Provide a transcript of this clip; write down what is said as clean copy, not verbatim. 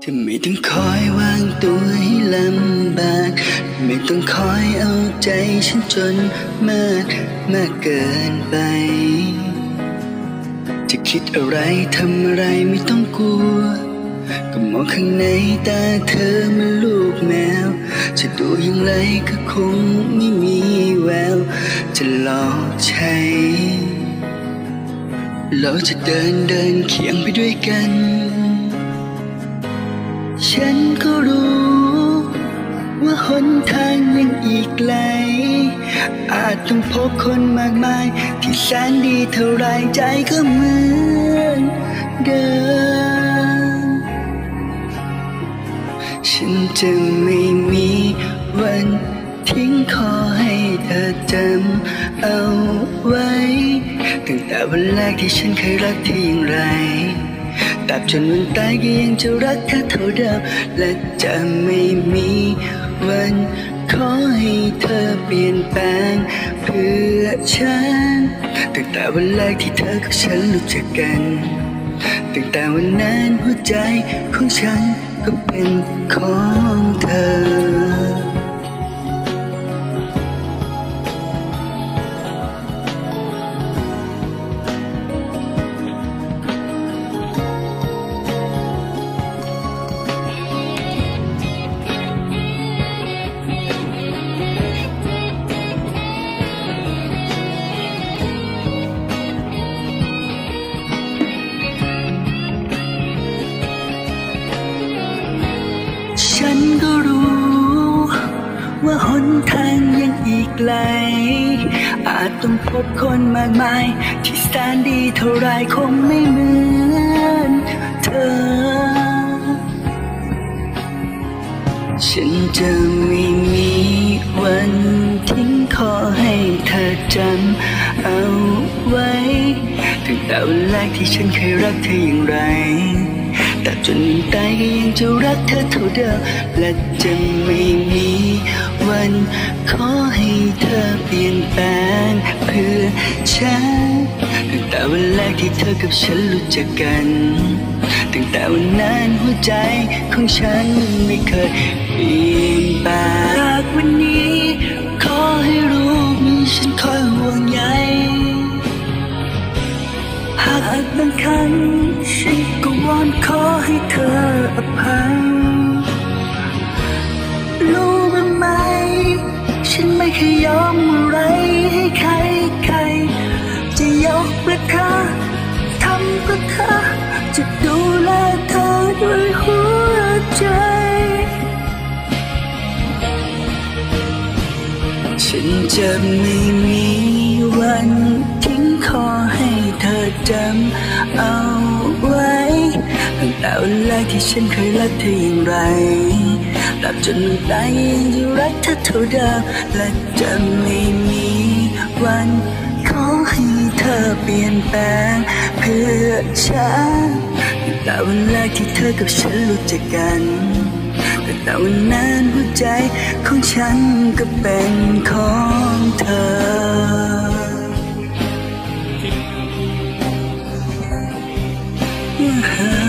จะไม่ต้องคอยวางตัวให้ลำบากไม่ต้องคอยเอาใจฉันจนมากเกินไปจะคิดอะไรทำอะไรไม่ต้องกลัวก็มองข้างในตาเธอมันลูกแมวจะดูอย่างไรก็คงไม่มีแววจะหลอกใช้เราจะเดินเคียงไปด้วยกันฉันก็รู้ว่าหนทางยังอีกไกลอาจต้องพบคนมากมายที่แสนดีเท่าไรใจก็เหมือนเดิมฉันจะไม่มีวันทิ้งขอให้เธอจำเอาไว้ตั้งแต่วันแรกที่ฉันเคยรักเธออย่างไรตราบจนวันตายก็ยังจะรักเธอเท่าเดิมและจะไม่มีวันขอให้เธอเปลี่ยนแปลงเพื่อฉันตั้งแต่วันแรกที่เธอกับฉันรู้จักกันตั้งแต่วันนั้นหัวใจของฉันก็เป็นของเธอฉันก็รู้ว่าหนทางยังอีกไกลอาจต้องพบคนมากมายที่แสนดีเท่าไรคงไม่เหมือนเธอฉันจะไม่มีวันทิ้งขอให้เธอจำเอาไว้ตั้งแต่วันแรกที่ฉันเคยรักเธออย่างไรแต่จนตายก็ยังจะรักเธอเท่าเดิมและจะไม่มีวันขอให้เธอเปลี่ยนแปลงเพื่อฉันตั้งแต่วันแรกที่เธอกับฉันรู้จักกันตั้งแต่วันนั้นหัวใจของฉันไม่เคยเปลี่ยนแปลงจากวันนี้ขอให้รู้มีฉันคอยห่วงใยหากบางครั้งฉันก็วอนขอให้เธออภัยรู้บ้างไหมฉันไม่เคยยอมอะไรให้ใครจะยกเพื่อเธอทำเพื่อเธอจะดูแลเธอด้วยหัวใจฉันจะไม่มีวันทิ้งขอให้เธอจำเอาไว้ตั้งแต่วันแรกที่ฉันเคยรักเธออย่างไรตราบจนวันตายยังจะรักเธอเท่าเดิมและจะไม่มีวันขอให้เธอเปลี่ยนแปลงเพื่อฉันตั้งแต่วันแรกที่เธอกับฉันรู้จักกันตั้งแต่วันนั้นหัวใจของฉันก็เป็นของเธอ